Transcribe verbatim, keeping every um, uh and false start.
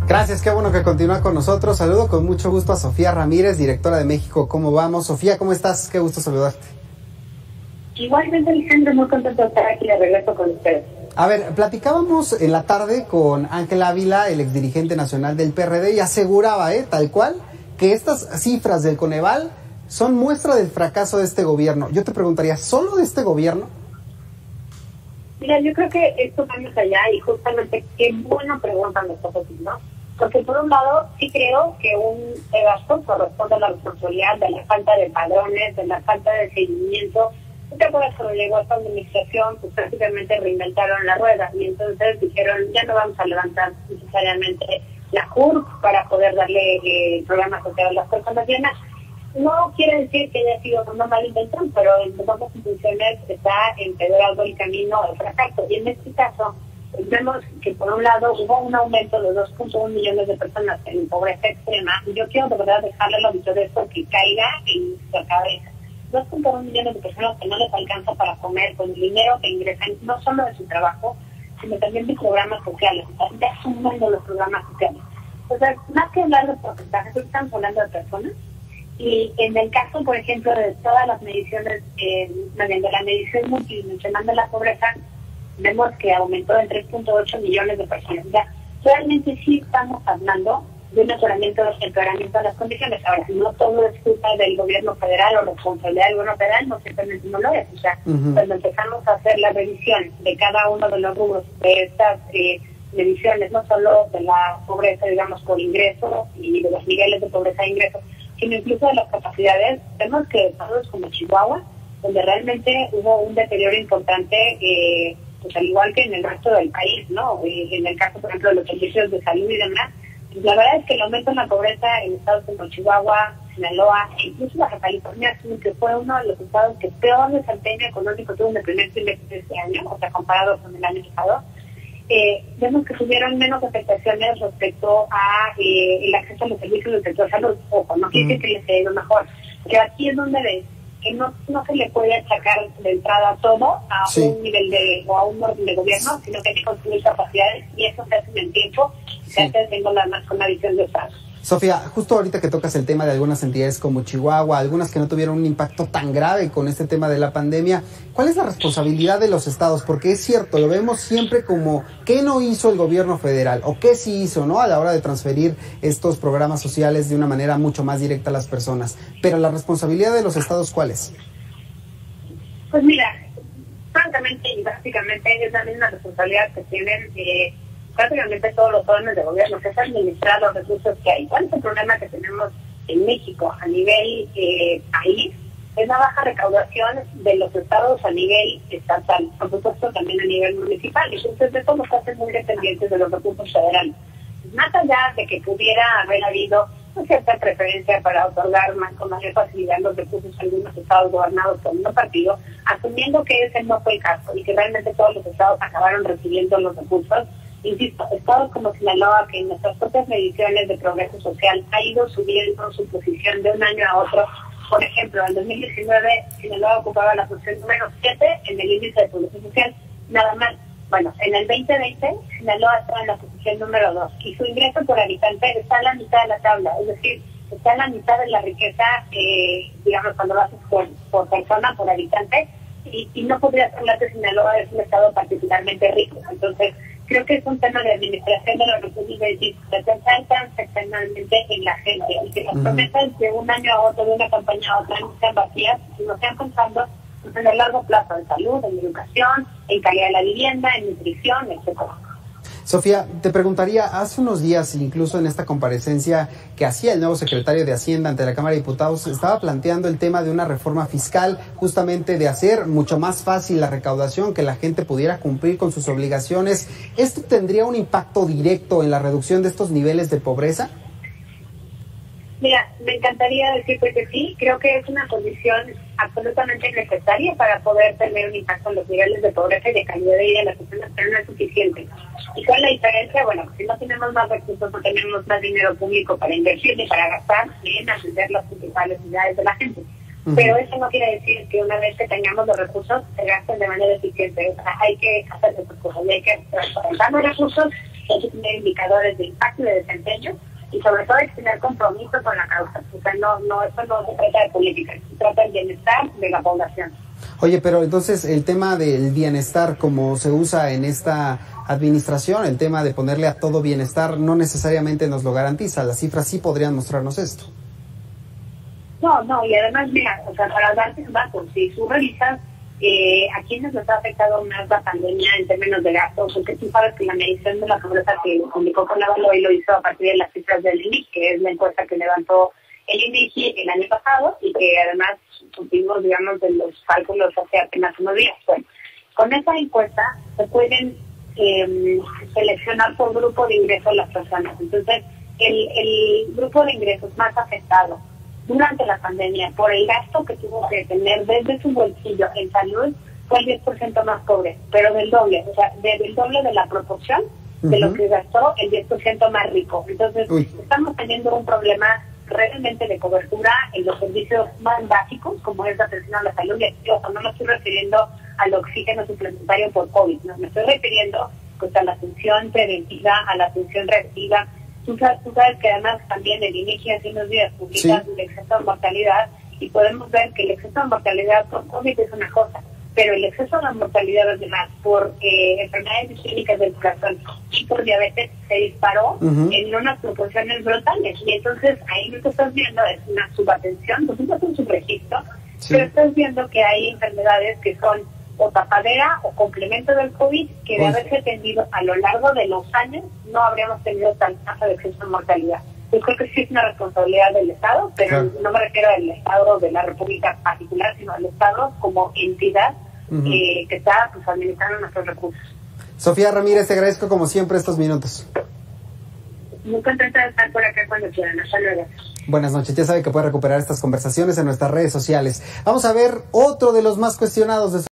Gracias, qué bueno que continúa con nosotros. Saludo con mucho gusto a Sofía Ramírez, directora de México. ¿Cómo vamos? Sofía, ¿cómo estás? Qué gusto saludarte. Igualmente, Alejandro, muy contento de estar aquí de regreso con ustedes. A ver, platicábamos en la tarde con Ángel Ávila, el exdirigente nacional del P R D, y aseguraba, eh, tal cual, que estas cifras del Coneval son muestra del fracaso de este gobierno. Yo te preguntaría, ¿solo de este gobierno? Mira, yo creo que esto va más allá y justamente qué buena pregunta me estás haciendo, ¿no? Porque por un lado sí creo que un gasto corresponde a la responsabilidad de la falta de padrones, de la falta de seguimiento. ¿Te acuerdas cuando llegó esta administración? Pues prácticamente reinventaron la rueda y entonces dijeron, ya no vamos a levantar necesariamente la C U R para poder darle eh, programas sociales a las personas llenas. No quiere decir que haya sido una mala intención, pero en muchas instituciones está empeorado el camino al fracaso. Y en este caso, vemos que por un lado hubo un aumento de dos punto uno millones de personas en pobreza extrema. Y yo quiero de verdad dejarle al auditorio esto que caiga en nuestra cabeza. dos punto uno millones de personas que no les alcanza para comer con el dinero que ingresan, no solo de su trabajo, sino también de programas sociales. Están ya sumando los programas sociales. O sea, más que hablar de porcentajes, estamos hablando de personas. Y en el caso, por ejemplo, de todas las mediciones, eh, mediante la medición multidimensional de la pobreza, vemos que aumentó en tres punto ocho millones de personas. Ya, realmente sí estamos hablando de un mejoramiento, de empeoramiento de las condiciones. Ahora, no todo es culpa del gobierno federal o responsabilidad del gobierno federal, no simplemente no lo es. O sea, uh-huh. Cuando empezamos a hacer la revisión de cada uno de los rubros de estas eh, mediciones, no solo de la pobreza, digamos, por ingreso y de los niveles de pobreza de ingreso, sino incluso de las capacidades, vemos que estados como Chihuahua, donde realmente hubo un deterioro importante, eh, pues al igual que en el resto del país, ¿no? Eh, en el caso, por ejemplo, de los servicios de salud y demás, pues la verdad es que el aumento en la pobreza en estados como Chihuahua, Sinaloa, e incluso Baja California, que fue uno de los estados que peor desempeño económico tuvo en el primer trimestre de este año, o sea, comparado con el año pasado. Eh, vemos que tuvieron menos afectaciones respecto a eh, el acceso a los servicios del sector salud. Ojo, no quiere decir que les haya ido mejor, pero aquí es donde ves que no, no se le puede achacar de entrada todo a sí. un nivel de o a un orden de gobierno, sino que hay que construir capacidades y eso se hace en el tiempo, sí. se hace haciendo la más con una visión de Estado. Sofía, justo ahorita que tocas el tema de algunas entidades como Chihuahua, algunas que no tuvieron un impacto tan grave con este tema de la pandemia, ¿cuál es la responsabilidad de los estados? Porque es cierto, lo vemos siempre como ¿qué no hizo el gobierno federal? ¿O qué sí hizo, no? A la hora de transferir estos programas sociales de una manera mucho más directa a las personas. Pero la responsabilidad de los estados, ¿cuál es? Pues mira, francamente y básicamente es la misma responsabilidad que tienen eh, prácticamente todos los órdenes de gobierno, que es administrar los recursos que hay. ¿Cuál es el problema que tenemos en México a nivel eh, país? Es la baja recaudación de los estados a nivel estatal, por supuesto también a nivel municipal. Entonces, eso nos hace muy dependientes de los recursos federales. Más allá de que pudiera haber habido una cierta preferencia para otorgar más con mayor facilidad los recursos a algunos estados gobernados por un partido, asumiendo que ese no fue el caso y que realmente todos los estados acabaron recibiendo los recursos. Insisto, estados como Sinaloa, que en nuestras propias mediciones de progreso social ha ido subiendo su posición de un año a otro. Por ejemplo, en dos mil diecinueve, Sinaloa ocupaba la posición número siete en el índice de progreso social, nada más. Bueno, en el veinte veinte, Sinaloa estaba en la posición número dos y su ingreso por habitante está en la mitad de la tabla, es decir, está en la mitad de la riqueza, eh, digamos, cuando lo haces por, por persona, por habitante, y, y no podría hablar que Sinaloa es un estado particularmente rico. Entonces, creo que es un tema de administración de los recursos de pensar transaccionalmente en la gente y que las uh-huh. promesas de un año a otro, de una campaña a otra, no sean vacías, sino sean pensando en el largo plazo, en salud, en educación, en calidad de la vivienda, en nutrición, etcétera. Sofía, te preguntaría, hace unos días, incluso en esta comparecencia que hacía el nuevo secretario de Hacienda ante la Cámara de Diputados, estaba planteando el tema de una reforma fiscal, justamente de hacer mucho más fácil la recaudación, que la gente pudiera cumplir con sus obligaciones. ¿Esto tendría un impacto directo en la reducción de estos niveles de pobreza? Mira, me encantaría decirte que sí, creo que es una condición absolutamente necesaria para poder tener un impacto en los niveles de pobreza y de calidad de vida de las personas, pero no es suficiente. ¿Y cuál es la diferencia? Bueno, si no tenemos más recursos, no tenemos más dinero público para invertir y para gastar en atender las principales necesidades de la gente. Uh-huh. Pero eso no quiere decir que una vez que tengamos los recursos, se gasten de manera eficiente. O sea, hay que hacer esas cosas, y hay que transparentar los recursos que hay que tener indicadores de impacto y de desempeño, y sobre todo hay que tener compromiso con la causa. O sea, no, no, esto no se trata de política, se trata del bienestar de la población. Oye, pero entonces el tema del bienestar, como se usa en esta administración, el tema de ponerle a todo bienestar, no necesariamente nos lo garantiza. Las cifras sí podrían mostrarnos esto. No, no, y además, mira, o sea, para darte un dato, si tú revisas eh, a quienes les ha afectado más la pandemia en términos de gastos, porque tú sabes que la medición de la pobreza que publicó con la hoy lo hizo a partir de las cifras del I N E G I, que es la encuesta que levantó el I N E G I el año pasado y que además tuvimos, digamos, de los cálculos hace apenas unos días. Bueno, con esa encuesta se pueden eh, seleccionar por grupo de ingresos las personas. Entonces, el, el grupo de ingresos más afectado durante la pandemia por el gasto que tuvo que tener desde su bolsillo en salud fue el diez por ciento más pobre, pero del doble, o sea, del doble de la proporción de uh-huh. lo que gastó el diez por ciento más rico. Entonces, Uy. estamos teniendo un problema realmente de cobertura en los servicios más básicos, como es la atención a la salud. Y ojo, no me estoy refiriendo al oxígeno suplementario por COVID, no, me estoy refiriendo pues, a la atención preventiva, a la atención reactiva. Tú sabes, tú sabes que además también el I N E G I hace unos días publica sí. el exceso de mortalidad y podemos ver que el exceso de mortalidad por COVID es una cosa, pero el exceso de mortalidad además por eh, enfermedades isquémicas del corazón y por diabetes se disparó uh-huh. en unas proporciones brutales. Y entonces ahí lo que estás viendo es una subatención, pues no es un subregistro, sí. pero estás viendo que hay enfermedades que son o tapadera o complemento del COVID, que de haberse atendido a lo largo de los años, no habríamos tenido tanta tasa de exceso de mortalidad. Yo creo que sí es una responsabilidad del Estado, pero claro. no me refiero al Estado de la República particular, sino al Estado como entidad uh-huh. eh, que está pues, administrando nuestros recursos. Sofía Ramírez, te agradezco como siempre estos minutos. Muy contenta de estar por acá cuando quieran. Hasta luego. Buenas noches. Ya sabe que puede recuperar estas conversaciones en nuestras redes sociales. Vamos a ver otro de los más cuestionados de